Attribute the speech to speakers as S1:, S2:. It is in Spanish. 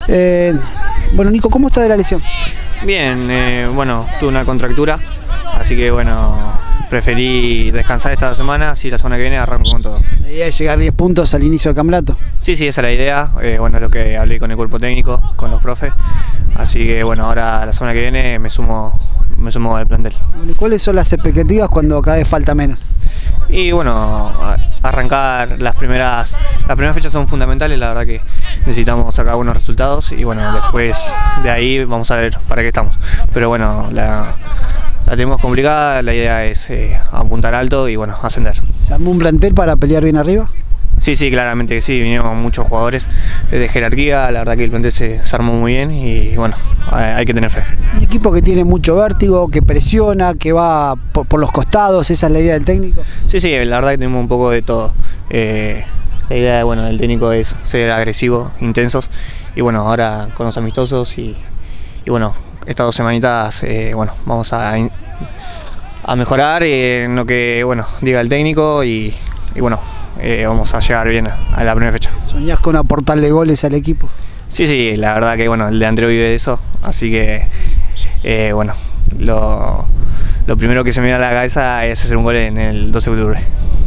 S1: Bueno, Nico, ¿cómo está de la lesión?
S2: Bien, bueno, tuve una contractura, así que bueno, preferí descansar esta semana, así la semana que viene arranco con todo.
S1: La idea es llegar a 10 puntos al inicio del campeonato.
S2: Sí, esa es la idea, bueno, es lo que hablé con el cuerpo técnico, con los profes, así que bueno, ahora la semana que viene me sumo al plantel.
S1: Bueno, ¿cuáles son las expectativas cuando cada vez falta menos?
S2: Y bueno, arrancar las primeras fechas son fundamentales, la verdad que necesitamos sacar buenos resultados y bueno, después de ahí vamos a ver para qué estamos. Pero bueno, la tenemos complicada, la idea es apuntar alto y bueno, ascender.
S1: ¿Se armó un plantel para pelear bien arriba?
S2: Sí, claramente que sí, vinieron muchos jugadores de jerarquía, la verdad que el plantel se armó muy bien y bueno, hay que tener fe.
S1: Un equipo que tiene mucho vértigo, que presiona, que va por los costados, ¿esa es la idea del técnico?
S2: Sí, la verdad que tenemos un poco de todo. La idea del técnico es ser agresivo, intensos y bueno, ahora con los amistosos y bueno, estas 2 semanitas bueno, vamos a mejorar en lo que bueno, diga el técnico y bueno, vamos a llegar bien a la primera fecha.
S1: ¿Soñás con aportarle goles al equipo?
S2: Sí, la verdad que bueno, el delantero vive de eso, así que bueno, lo primero que se me viene a la cabeza es hacer un gol en el 12 de octubre.